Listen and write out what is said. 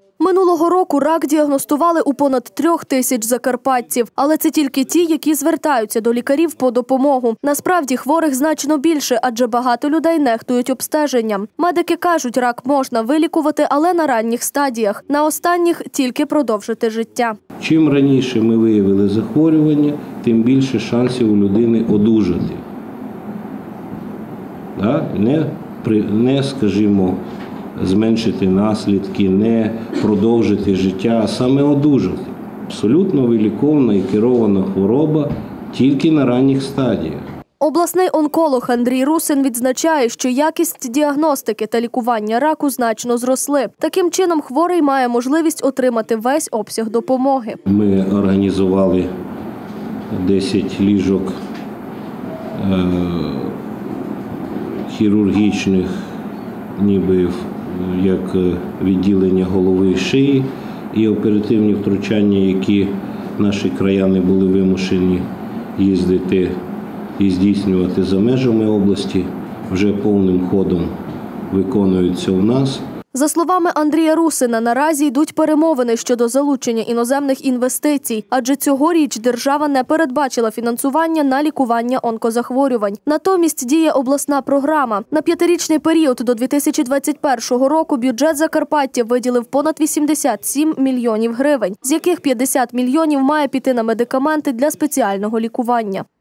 Минулого року рак діагностували у понад 3000 закарпатців. Але це тільки ті, які звертаються до лікарів по допомогу. Насправді хворих значно більше, адже багато людей нехтують обстеженням. Медики кажуть, рак можна вилікувати, але на ранніх стадіях. На останніх – тільки продовжити життя. Чим раніше ми виявили захворювання, тим більше шансів у людини одужати. Не, скажімо, зменшити наслідки, не продовжити життя, а саме одужати. Абсолютно виліковна і керована хвороба тільки на ранніх стадіях. Обласний онколог Андрій Русин відзначає, що якість діагностики та лікування раку значно зросли. Таким чином, хворий має можливість отримати весь обсяг допомоги. Ми організували 10 ліжок хірургічних, ніби як відділення голови і шиї, і оперативні втручання, які наші краяни були вимушені їздити і здійснювати за межами області, вже повним ходом виконуються у нас. За словами Андрія Русина, наразі йдуть перемовини щодо залучення іноземних інвестицій, адже цьогоріч держава не передбачила фінансування на лікування онкозахворювань. Натомість діє обласна програма. На 5-річний період до 2021 року бюджет Закарпаття виділив понад 87 мільйонів гривень, з яких 50 мільйонів має піти на медикаменти для спеціального лікування.